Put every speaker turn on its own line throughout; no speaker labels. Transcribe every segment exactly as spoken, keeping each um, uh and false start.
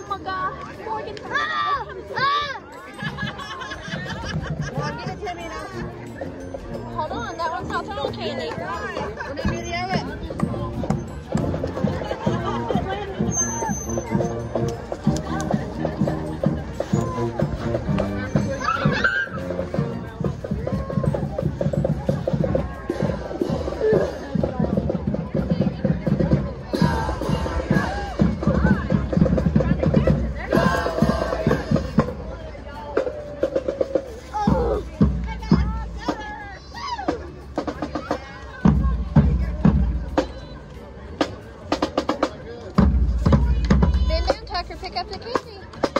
Oh my God, Morgan.
Ah! Ah! Morgan, give it to me now.
Hold on, that one's not full candy.
Let me video it.
Pick up the candy.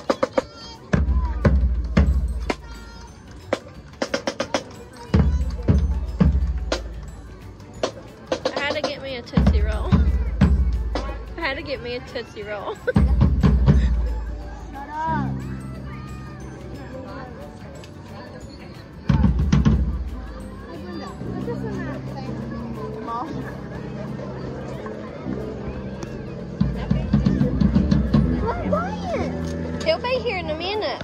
I had to get me a Tootsie Roll. I had to get me a Tootsie Roll.
Shut up. Put this in that thing. Mom.
He'll be here in a minute.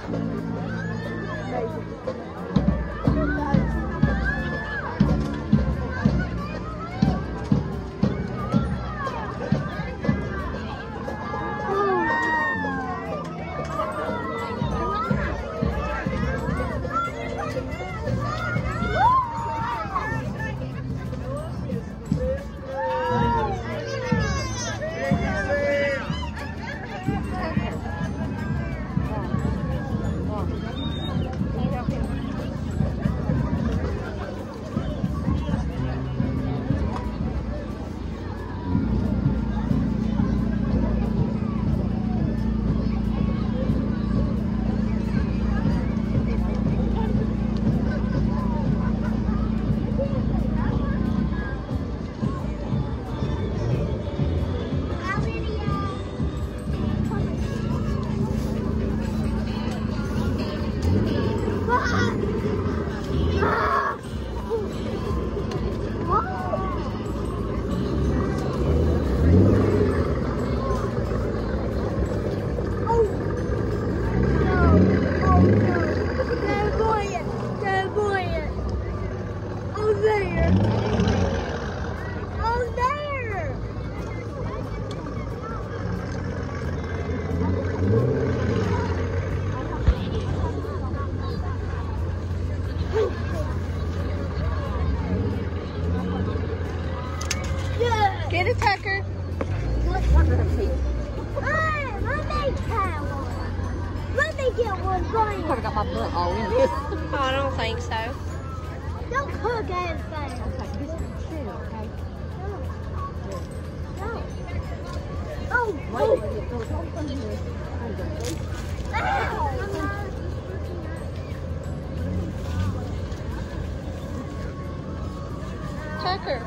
Get it, Tucker.
Hey, let me get one. Let me get one for you.
I've got my butt all in this.
Oh, I don't think so.
Don't cook anything.
Okay, this is true, okay?
No. Oh,
Wait,
oh.
wait, it goes on from here.
Ow.
Tucker.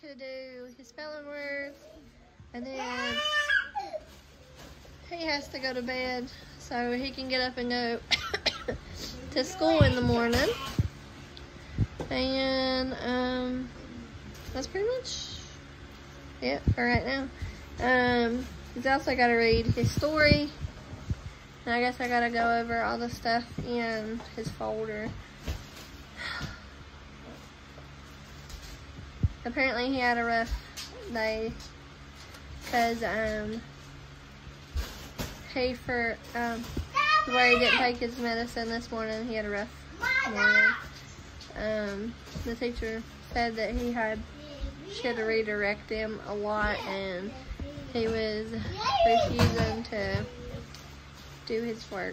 to do his spelling words, and then he has to go to bed so he can get up and go to school in the morning. And um, that's pretty much it for right now. Um, he's also got to read his story. And I guess I got to go over all the stuff in his folder. Apparently he had a rough day because um, he for um, where he didn't take his medicine this morning. He had a rough morning. Um, the teacher said that he had she had to redirect him a lot, and he was refusing to do his work.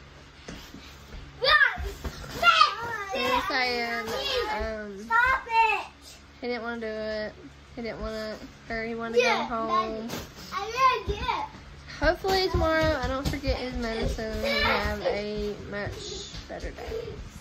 He was saying um,
Stop it!
he didn't want to do it. He didn't want to, or he wanted to go home.
I didn't get.
Hopefully tomorrow I don't forget his medicine and have a much better day.